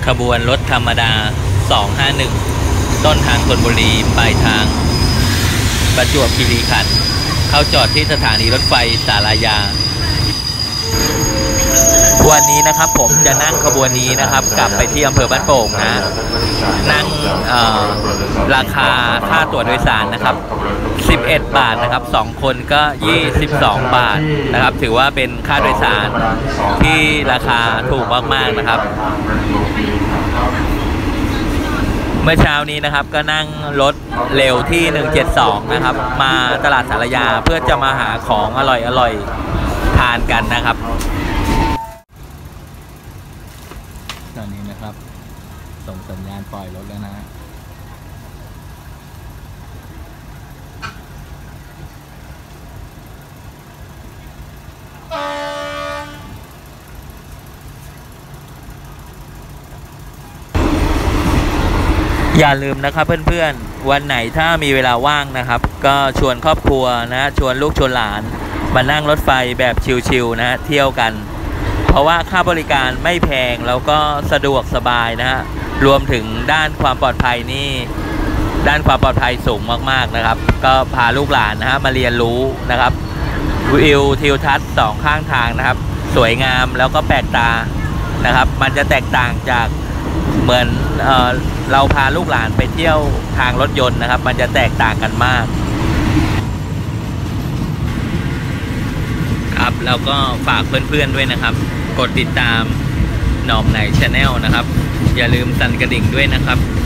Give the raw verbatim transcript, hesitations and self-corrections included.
ขบวนรถธรรมดาสองห้าหนึ่งต้นทางธนบุรีปลายทางประจวบคีรีขันธ์เข้าจอดที่สถานีรถไฟศาลายาวันนี้นะครับผมจะนั่งขบวนนี้นะครับกลับไปที่อำเภอบ้านโป่งนะนั่งราคาค่าตั๋วโดยสารนะครับสิบเอ็ดบาทนะครับสองคนก็ยี่สิบสองบาทนะครับถือว่าเป็นค่าโดยสารที่ราคาถูกมากๆนะครับเมื่อเช้านี้นะครับก็นั่งรถเร็วที่หนึ่งเจ็ดสองนะครับมาตลาดศาลายาเพื่อจะมาหาของอร่อยๆทานกันนะครับตอนนี้นะครับส่งสัญญาณปล่อยรถแล้วนะอย่าลืมนะครับเพื่อนๆวันไหนถ้ามีเวลาว่างนะครับก็ชวนครอบครัวนะชวนลูกชวนหลานมานั่งรถไฟแบบชิลๆนะเที่ยวกันเพราะว่าค่าบริการไม่แพงแล้วก็สะดวกสบายนะฮะรวมถึงด้านความปลอดภัยนี่ด้านความปลอดภัยสูงมากๆนะครับก็พาลูกหลานนะฮะมาเรียนรู้นะครับวิวทิวทัศน์สองข้างทางนะครับสวยงามแล้วก็แปลกตานะครับมันจะแตกต่างจากเหมือนเอ่อเราพาลูกหลานไปเที่ยวทางรถยนต์นะครับมันจะแตกต่างกันมากครับแล้วก็ฝากเพื่อนๆด้วยนะครับกดติดตามหนอมไหน Channel นะครับอย่าลืมสั่นกระดิ่งด้วยนะครับ